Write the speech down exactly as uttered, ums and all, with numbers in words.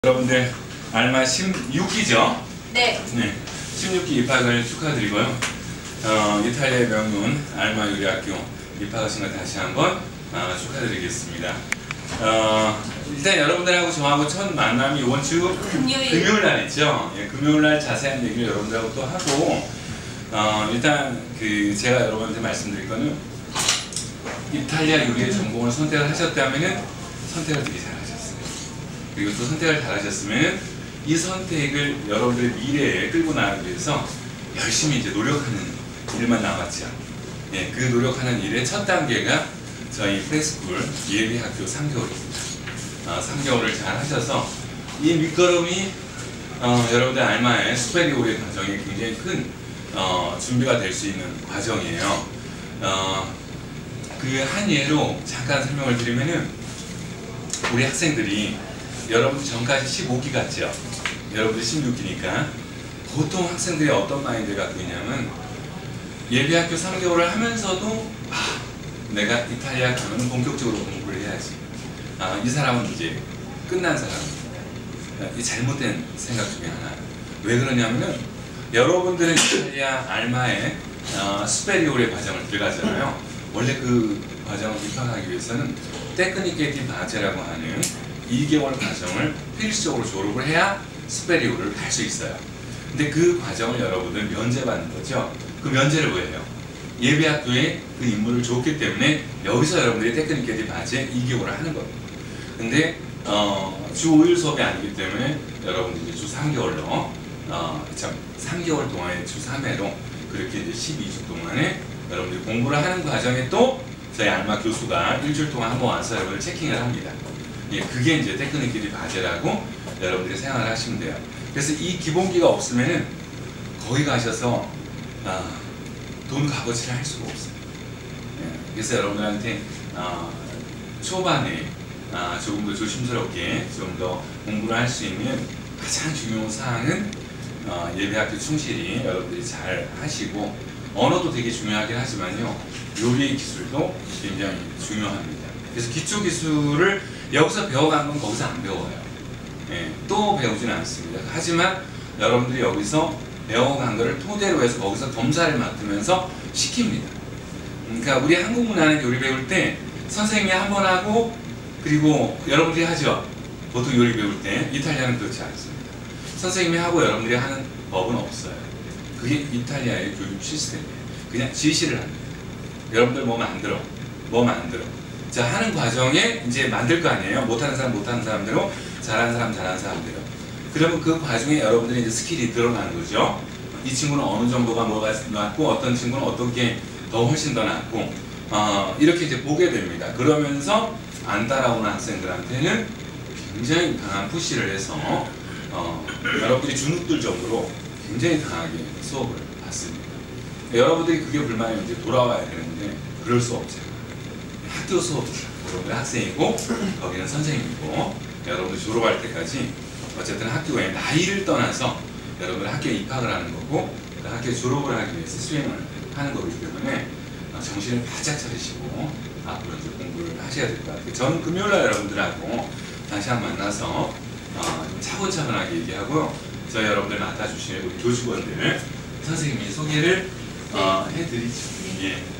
여러분들 알마 십육 기죠? 네. 네. 십육 기 입학을 축하드리고요. 어, 이탈리아의 명문 알마 요리학교 입학하신 걸 다시 한번 어, 축하드리겠습니다. 어, 일단 여러분들하고 저하고 첫 만남이 이번 주 금요일, 금요일 날 있죠? 예, 금요일 날 자세한 얘기를 여러분들하고 또 하고, 어, 일단 그 제가 여러분한테 말씀드릴 거는 이탈리아 요리의 전공을 선택을 하셨다면은 선택을 되게 잘하셨어요. 그리고 또 선택을 잘하셨으면 이 선택을 여러분들의 미래에 끌고 나가기 위해서 열심히 이제 노력하는 일만 남았죠. 예, 그 노력하는 일의 첫 단계가 저희 프레스쿨 예비학교 삼 개월입니다. 어, 삼 개월을 잘 하셔서 이 밑거름이 어, 여러분들 알마의 수페리오리 과정에 굉장히 큰 어, 준비가 될 수 있는 과정이에요. 어, 그 한 예로 잠깐 설명을 드리면은 우리 학생들이 여러분들 전까지 십오 기 같죠? 여러분들 십육 기니까 보통 학생들이 어떤 마인드를 갖고 있냐면 예비학교 삼 개월을 하면서도 아, 내가 이탈리아 가면 본격적으로 공부를 해야지. 아, 이 사람은 이제 끝난 사람입니다. 이 잘못된 생각 중에 하나. 왜 그러냐면은 여러분들은 이탈리아 알마의 어, 수페리오레 과정을 들어가잖아요. 원래 그 과정을 입학하기 위해서는 테크니케 디 바제라고 하는 이 개월 과정을 필수적으로 졸업을 해야 수페리오를 할 수 있어요. 근데 그 과정을 여러분들 면제받는 거죠. 그 면제를 뭐예요? 예비학교에 그 인물을 줬기 때문에 여기서 여러분들이 테크니케 디 바제 이 개월을 하는 겁니다. 근데 어, 주 오 일 수업이 아니기 때문에 여러분들이 주 삼 개월로 어, 참 삼 개월 동안에 주 삼 회로 그렇게 이제 십이 주 동안에 여러분들이 공부를 하는 과정에 또 저희 알마 교수가 일주일 동안 한번 와서 여러분을 체킹을 합니다. 예, 그게 이제 테크니컬 바제라고 여러분들이 생각을 하시면 돼요. 그래서 이 기본기가 없으면은 거기 가셔서 아, 돈 값어치를 할 수가 없어요. 예, 그래서 여러분들한테 아, 초반에 아, 조금 더 조심스럽게 좀 더 공부를 할 수 있는 가장 중요한 사항은 어, 예비학교 충실히 여러분들이 잘 하시고 언어도 되게 중요하긴 하지만요 요리 기술도 굉장히 중요합니다. 그래서 기초 기술을 여기서 배워간 건 거기서 안 배워요. 예, 또 배우지는 않습니다. 하지만 여러분들이 여기서 배워간 거를 토대로 해서 거기서 검사를 맡으면서 시킵니다. 그러니까 우리 한국 문화는 요리 배울 때 선생님이 한 번 하고 그리고 여러분들이 하죠. 보통 요리 배울 때. 이탈리아는 그렇지 않습니다. 선생님이 하고 여러분들이 하는 법은 없어요. 그게 이탈리아의 교육 시스템이에요. 그냥 지시를 합니다. 여러분들 뭐 만들어, 뭐 만들어. 자, 하는 과정에 이제 만들 거 아니에요. 못하는 사람, 못하는 사람대로, 잘하는 사람, 잘하는 사람대로. 그러면 그 과정에 여러분들이 이제 스킬이 드러나는 거죠. 이 친구는 어느 정도가 뭐가 낫고, 어떤 친구는 어떤 게 더 훨씬 더 낫고, 어, 이렇게 이제 보게 됩니다. 그러면서 안 따라오는 학생들한테는 굉장히 강한 푸시를 해서, 어, 여러분들이 주눅들 정도로 굉장히 강하게 수업을 받습니다. 여러분들이 그게 불만이면 이제 돌아와야 되는데, 그럴 수 없어요. 학교 수업이죠. 여러분들 학생이고 거기는 선생님이고 여러분들 졸업할 때까지 어쨌든 학교에 나이를 떠나서 여러분들 학교에 입학을 하는 거고 그 학교에 졸업을 하기 위해서 수행을 하는 거기 때문에 정신을 바짝 차리시고 앞으로 이제 공부를 하셔야 될 것 같아요. 저는 금요일날 여러분들하고 다시 한번 만나서 어, 차분차분하게 얘기하고 저희 여러분들 맡아주실 우리 교직원들 선생님이 소개를 어, 해드리죠. 예.